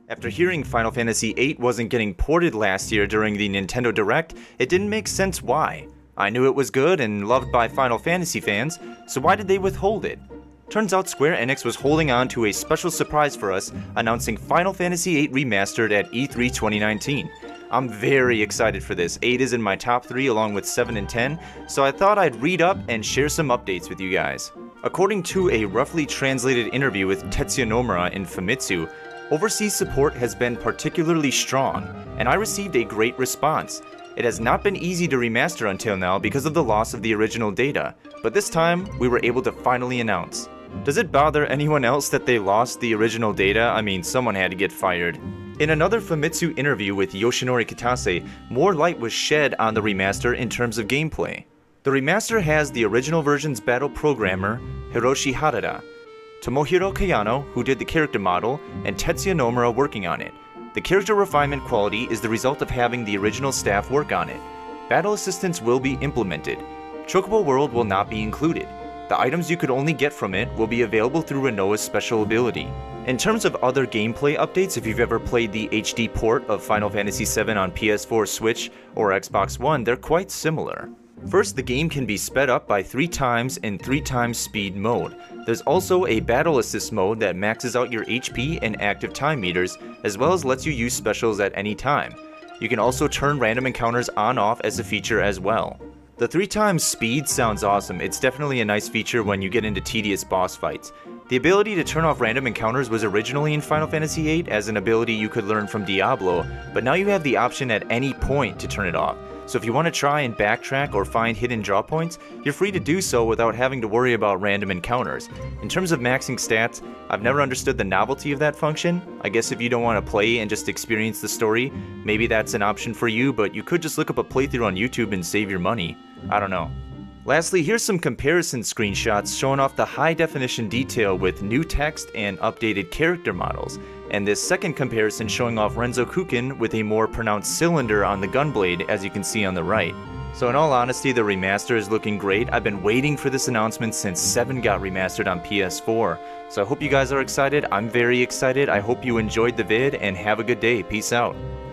After hearing Final Fantasy VIII wasn't getting ported last year during the Nintendo Direct, it didn't make sense why. I knew it was good and loved by Final Fantasy fans, so why did they withhold it? Turns out Square Enix was holding on to a special surprise for us, announcing Final Fantasy VIII Remastered at E3 2019. I'm very excited for this. 8 is in my top 3 along with 7 and 10, so I thought I'd read up and share some updates with you guys. According to a roughly translated interview with Tetsuya Nomura in Famitsu, overseas support has been particularly strong, and I received a great response. It has not been easy to remaster until now because of the loss of the original data, but this time we were able to finally announce. Does it bother anyone else that they lost the original data? I mean, someone had to get fired. In another Famitsu interview with Yoshinori Kitase, more light was shed on the remaster in terms of gameplay. The remaster has the original version's battle programmer, Hiroshi Harada, Tomohiro Kayano, who did the character model, and Tetsuya Nomura working on it. The character refinement quality is the result of having the original staff work on it. Battle assistance will be implemented. Chocobo World will not be included. The items you could only get from it will be available through Rinoa's special ability. In terms of other gameplay updates, if you've ever played the HD port of Final Fantasy VII on PS4, Switch, or Xbox One, they're quite similar. First, the game can be sped up by 3 times in 3 times speed mode. There's also a battle assist mode that maxes out your HP and active time meters, as well as lets you use specials at any time. You can also turn random encounters on-off as a feature as well. The 3 times speed sounds awesome. It's definitely a nice feature when you get into tedious boss fights. The ability to turn off random encounters was originally in Final Fantasy VIII as an ability you could learn from Diablo, but now you have the option at any point to turn it off. So if you want to try and backtrack or find hidden draw points, you're free to do so without having to worry about random encounters. In terms of maxing stats, I've never understood the novelty of that function. I guess if you don't want to play and just experience the story, maybe that's an option for you, but you could just look up a playthrough on YouTube and save your money. I don't know. Lastly, here's some comparison screenshots showing off the high definition detail with new text and updated character models, and this second comparison showing off Renzo Kukin with a more pronounced cylinder on the gunblade, as you can see on the right. So in all honesty, the remaster is looking great. I've been waiting for this announcement since 7 got remastered on PS4, so I hope you guys are excited. I'm very excited. I hope you enjoyed the vid, and have a good day. Peace out.